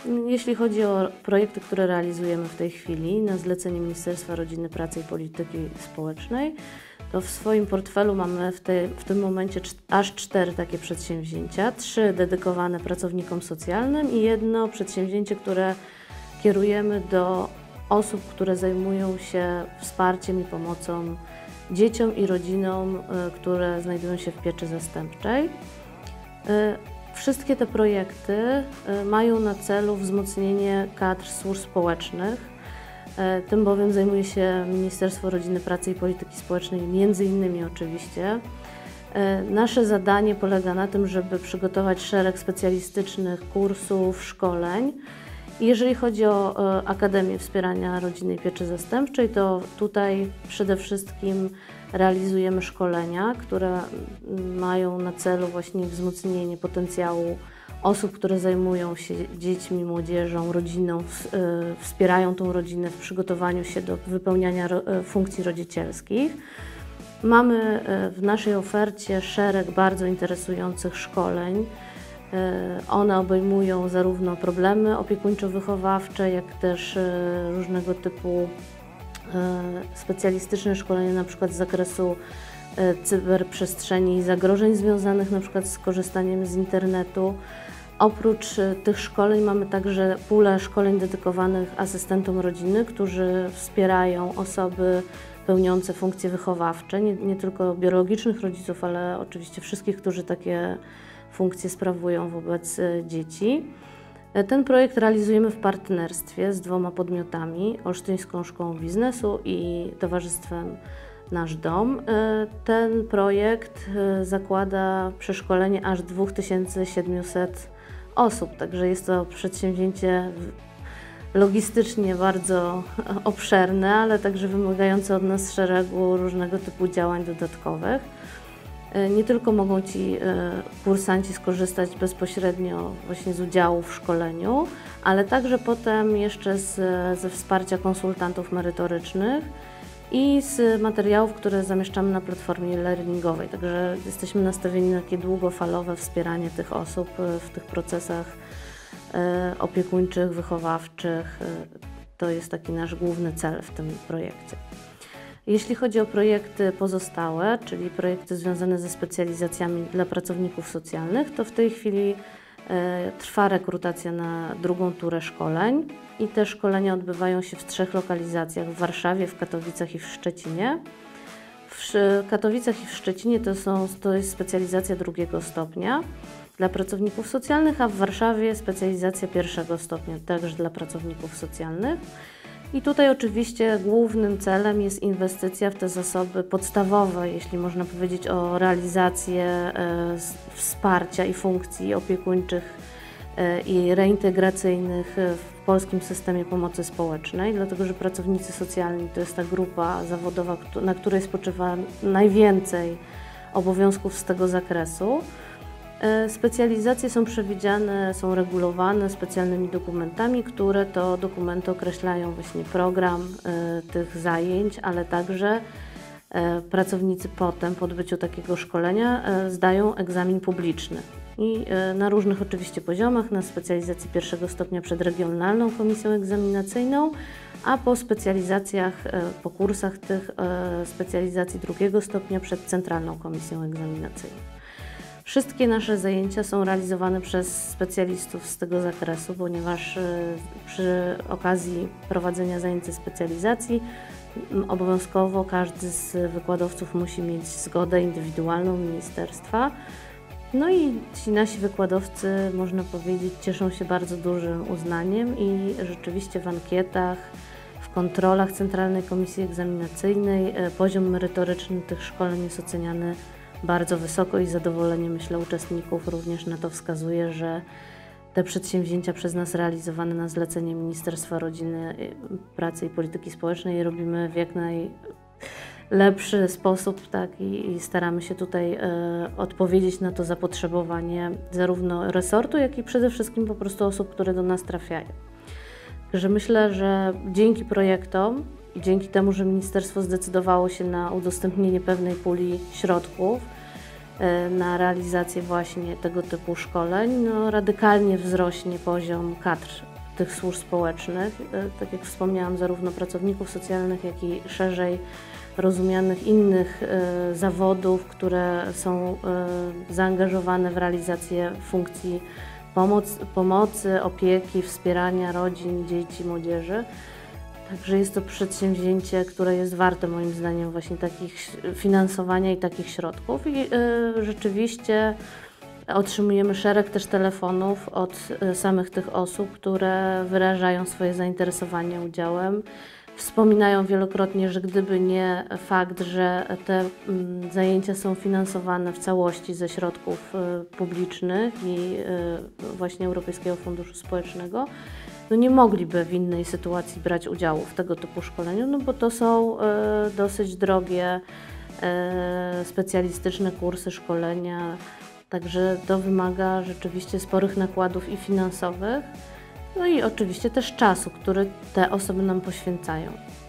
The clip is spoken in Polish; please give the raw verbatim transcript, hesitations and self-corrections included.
Jeśli chodzi o projekty, które realizujemy w tej chwili na zlecenie Ministerstwa Rodziny, Pracy i Polityki Społecznej, to w swoim portfelu mamy w, tej, w tym momencie aż cztery takie przedsięwzięcia, trzy dedykowane pracownikom socjalnym i jedno przedsięwzięcie, które kierujemy do osób, które zajmują się wsparciem i pomocą dzieciom i rodzinom, które znajdują się w pieczy zastępczej. Wszystkie te projekty mają na celu wzmocnienie kadr służb społecznych. Tym bowiem zajmuje się Ministerstwo Rodziny, Pracy i Polityki Społecznej, między innymi oczywiście. Nasze zadanie polega na tym, żeby przygotować szereg specjalistycznych kursów, szkoleń. Jeżeli chodzi o Akademię Wspierania Rodziny i Pieczy Zastępczej, to tutaj przede wszystkim realizujemy szkolenia, które mają na celu właśnie wzmocnienie potencjału osób, które zajmują się dziećmi, młodzieżą, rodziną, wspierają tą rodzinę w przygotowaniu się do wypełniania funkcji rodzicielskich. Mamy w naszej ofercie szereg bardzo interesujących szkoleń. One obejmują zarówno problemy opiekuńczo-wychowawcze, jak też różnego typu specjalistyczne szkolenia, na przykład z zakresu cyberprzestrzeni i zagrożeń związanych na przykład z korzystaniem z internetu. Oprócz tych szkoleń mamy także pulę szkoleń dedykowanych asystentom rodziny, którzy wspierają osoby pełniące funkcje wychowawcze, nie, nie tylko biologicznych rodziców, ale oczywiście wszystkich, którzy takie funkcje sprawują wobec dzieci. Ten projekt realizujemy w partnerstwie z dwoma podmiotami, Olsztyńską Szkołą Biznesu i Towarzystwem Nasz Dom. Ten projekt zakłada przeszkolenie aż dwa tysiące siedemset osób, także jest to przedsięwzięcie logistycznie bardzo obszerne, ale także wymagające od nas szeregu różnego typu działań dodatkowych. Nie tylko mogą ci kursanci skorzystać bezpośrednio właśnie z udziału w szkoleniu, ale także potem jeszcze z, ze wsparcia konsultantów merytorycznych i z materiałów, które zamieszczamy na platformie learningowej. Także jesteśmy nastawieni na takie długofalowe wspieranie tych osób w tych procesach opiekuńczych, wychowawczych. To jest taki nasz główny cel w tym projekcie. Jeśli chodzi o projekty pozostałe, czyli projekty związane ze specjalizacjami dla pracowników socjalnych, to w tej chwili e, trwa rekrutacja na drugą turę szkoleń i te szkolenia odbywają się w trzech lokalizacjach: w Warszawie, w Katowicach i w Szczecinie. W Katowicach i w Szczecinie to, są, to jest specjalizacja drugiego stopnia dla pracowników socjalnych, a w Warszawie specjalizacja pierwszego stopnia także dla pracowników socjalnych. I tutaj oczywiście głównym celem jest inwestycja w te zasoby podstawowe, jeśli można powiedzieć o realizację e, wsparcia i funkcji opiekuńczych e, i reintegracyjnych w polskim systemie pomocy społecznej, dlatego że pracownicy socjalni to jest ta grupa zawodowa, na której spoczywa najwięcej obowiązków z tego zakresu. Specjalizacje są przewidziane, są regulowane specjalnymi dokumentami, które to dokumenty określają właśnie program y, tych zajęć, ale także y, pracownicy potem po odbyciu takiego szkolenia y, zdają egzamin publiczny. I y, na różnych oczywiście poziomach, na specjalizacji pierwszego stopnia przed Regionalną Komisją Egzaminacyjną, a po specjalizacjach, y, po kursach tych y, specjalizacji drugiego stopnia przed Centralną Komisją Egzaminacyjną. Wszystkie nasze zajęcia są realizowane przez specjalistów z tego zakresu, ponieważ przy okazji prowadzenia zajęć ze specjalizacji obowiązkowo każdy z wykładowców musi mieć zgodę indywidualną ministerstwa. No i ci nasi wykładowcy, można powiedzieć, cieszą się bardzo dużym uznaniem i rzeczywiście w ankietach, w kontrolach Centralnej Komisji Egzaminacyjnej poziom merytoryczny tych szkoleń jest oceniany bardzo wysoko i zadowolenie, myślę, uczestników również na to wskazuje, że te przedsięwzięcia przez nas realizowane na zlecenie Ministerstwa Rodziny, Pracy i Polityki Społecznej robimy w jak najlepszy sposób, tak, i, i staramy się tutaj e, odpowiedzieć na to zapotrzebowanie zarówno resortu, jak i przede wszystkim po prostu osób, które do nas trafiają. Także myślę, że dzięki projektom i dzięki temu, że ministerstwo zdecydowało się na udostępnienie pewnej puli środków na realizację właśnie tego typu szkoleń, no, radykalnie wzrośnie poziom kadr tych służb społecznych, tak jak wspomniałam, zarówno pracowników socjalnych, jak i szerzej rozumianych innych zawodów, które są zaangażowane w realizację funkcji pomoc, pomocy, opieki, wspierania rodzin, dzieci, młodzieży. Także jest to przedsięwzięcie, które jest warte moim zdaniem właśnie takich finansowania i takich środków i y, rzeczywiście otrzymujemy szereg też telefonów od y, samych tych osób, które wyrażają swoje zainteresowanie udziałem. Wspominają wielokrotnie, że gdyby nie fakt, że te mm, zajęcia są finansowane w całości ze środków y, publicznych i y, właśnie Europejskiego Funduszu Społecznego, no nie mogliby w innej sytuacji brać udziału w tego typu szkoleniu, no bo to są y, dosyć drogie, y, specjalistyczne kursy, szkolenia, także to wymaga rzeczywiście sporych nakładów i finansowych, no i oczywiście też czasu, który te osoby nam poświęcają.